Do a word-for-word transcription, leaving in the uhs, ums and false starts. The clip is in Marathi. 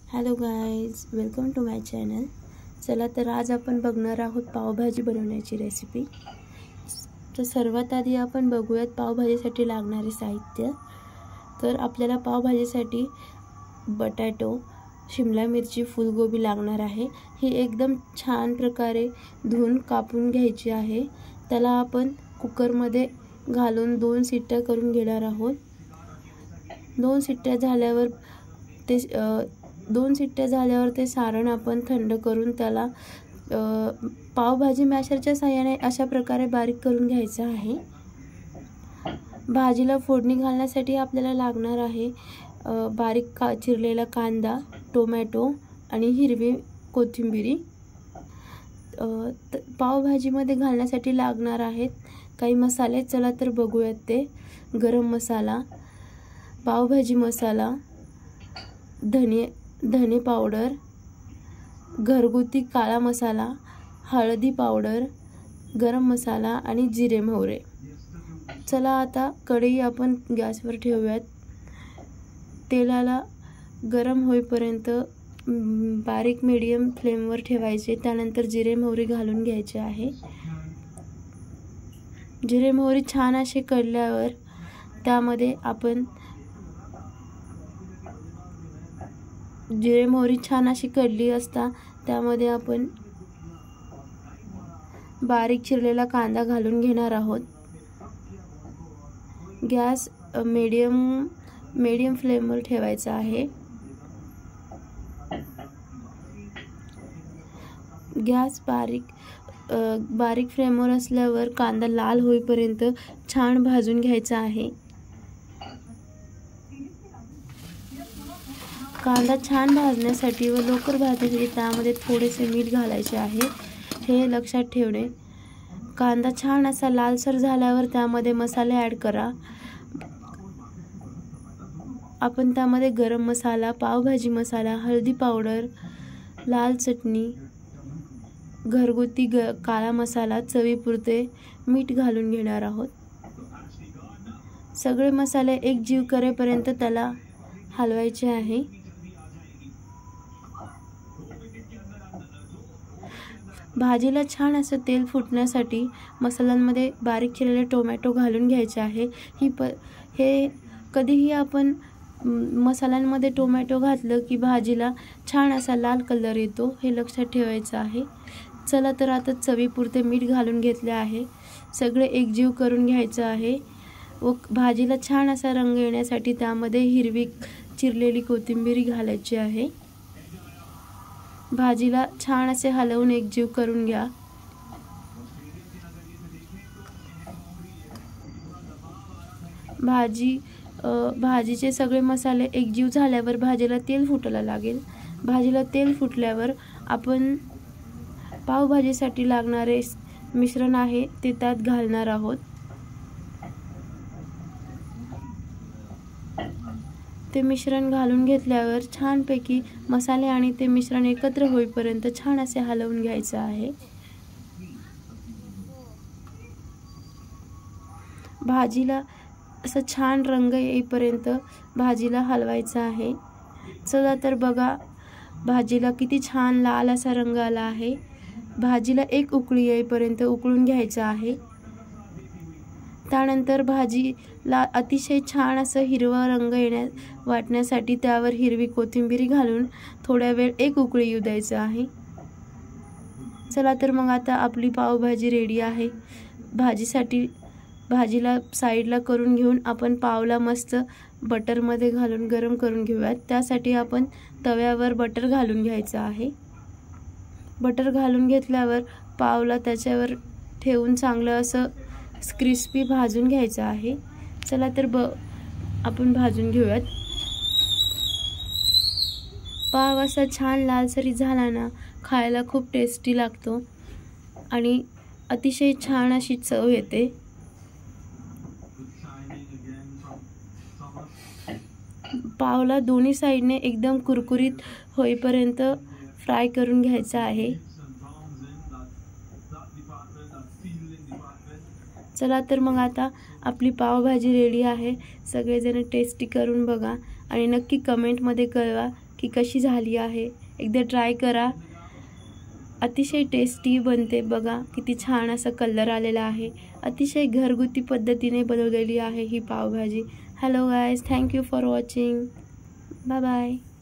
Hello guys, welcome to my channel. चला तर आज आपण बघणार आहोत पावभाजी बनवण्याची रेसिपी। तर सर्वात आधी आपण बघूयात पावभाजीसाठी लागणारे साहित्य। तर आपल्याला पावभाजीसाठी बटाटो, शिमला मिरची, फुलगोबी लागणार आहे। ही एकदम छान प्रकारे धुवून कापून घ्यायची आहे। त्याला आपण कुकरमध्ये घालून दोन शिट्ट्या करून घेणार आहोत। दोन शिट्ट्या झाल्यावर ते दोन शिट्ट्या झाल्यावर ते सारण आपण थंड करून त्याला पावभाजी मॅशरच्या साहाय्याने अशा प्रकारे बारीक करून घ्यायचं आहे। भाजीला फोडणी घालण्यासाठी आपल्याला लागणार आहे बारीक का चिरलेला कांदा, टोमॅटो आणि हिरवी कोथिंबीर। पावभाजीमध्ये घालण्यासाठी लागणार आहेत काही मसाले। चला तर बघूयात ते। गरम मसाला, पावभाजी मसाला, धने धने पावडर, घरगुती काळा मसाला, हळदी पावडर, गरम मसाला आणि जिरे मोहरे। चला आता कढई आपण गॅसवर ठेवूयात। तेलाला गरम होईपर्यंत बारीक मीडियम फ्लेमवर ठेवायचे। त्यानंतर जिरे मोहरी घालून घ्यायचे आहे। जिरे मोहरी छान असे कडल्यावर त्यामध्ये आपण जिरे मोहरी छान अशी कडली असता त्यामध्ये आपण बारीक चिरलेला कांदा घालून घेणार आहोत। गॅस मीडियम मीडियम फ्लेमवर ठेवायचा आहे। गॅस बारीक बारीक फ्लेमवर असल्यावर कांदा लाल होईपर्यंत छान भाजून घ्यायचा आहे। कांदा छान भाजण्यासाठी व लवकर भाजण्यासाठी त्यामध्ये थोडेसे मीठ घालायचे आहे, हे लक्षात ठेवणे। कांदा छान असा लालसर झाल्यावर त्यामध्ये मसाले ॲड करा। आपण त्यामध्ये गरम मसाला, पावभाजी मसाला, हळदी पावडर, लाल चटणी, घरगुती ग काळा मसाला, चवीपुरते मीठ घालून घेणार आहोत। सगळे मसाले एकजीव करेपर्यंत त्याला हलवायचे आहे। भाजीला छान असं तेल फुटण्यासाठी मसाल्यांमध्ये बारीक चिरलेले टोमॅटो घालून घ्यायचे आहे। ही प हे कधीही आपण मसाल्यांमध्ये टोमॅटो घातलं की भाजीला छान असा लाल कलर येतो, हे लक्षात ठेवायचं आहे। चला तर आता चवीपुरते मीठ घालून घेतले आहे। सगळे एकजीव करून घ्यायचं आहे व भाजीला छान असा रंग येण्यासाठी त्यामध्ये हिरवी चिरलेली कोथिंबीर घालायची आहे। भाजीला छान असे हलवून एकजीव करून घ्या। भाजी भाजीचे सगळे मसाले एकजीव झाल्यावर भाजीला तेल फुटायला लागेल। भाजीला तेल फुटल्यावर आपण पावभाजीसाठी लागणारे मिश्रण आहे ते त्यात घालणार आहोत। ते मिश्रण घालून घेतल्यावर छानपैकी मसाले आणि ते मिश्रण एकत्र होईपर्यंत छान असे हलवून घ्यायचं आहे। भाजीला असं छान रंग येईपर्यंत भाजीला हलवायचं आहे। चला तर बघा, भाजीला किती छान लाल असा रंग आला आहे। भाजीला एक उकळी येईपर्यंत उकळून घ्यायचं आहे। त्यानंतर भाजीला अतिशय छान असं हिरवा रंग येण्या वाटण्यासाठी त्यावर हिरवी कोथिंबीर घालून थोड्या वेळ एक उकळी येऊ द्यायचं आहे। चला तर मग आता आपली पावभाजी रेडी आहे। भाजीसाठी भाजीला साईडला करून घेऊन आपण पावला मस्त बटरमध्ये घालून गरम करून घेऊयात। त्यासाठी आपण तव्यावर बटर घालून घ्यायचं आहे। बटर घालून घेतल्यावर पावला त्याच्यावर ठेवून चांगलं असं क्रिस्पी भाजून घ्यायचं आहे। चला तर ब आपण भाजून घेऊयात। पाव असा छान लालसरी झाला ना, खायला खूप टेस्टी लागतो आणि अतिशय छान अशी चव येते। पावला दोन्ही साईडने एकदम कुरकुरीत होईपर्यंत फ्राय करून घ्यायचा आहे। चला तर मग आता आपली पावभाजी रेडी आहे। सगळेजण टेस्टी करून बघा आणि नक्की कमेंटमध्ये कळवा की कशी झाली आहे, एकदा ट्राय करा. अतिशय टेस्टी बनते बघा. किती छान असा कलर आलेला आहे. अतिशय घरगुती पद्धतीने बनवलेली आहे ही pav bhaji. Hello guys, thank you for watching. Bye bye.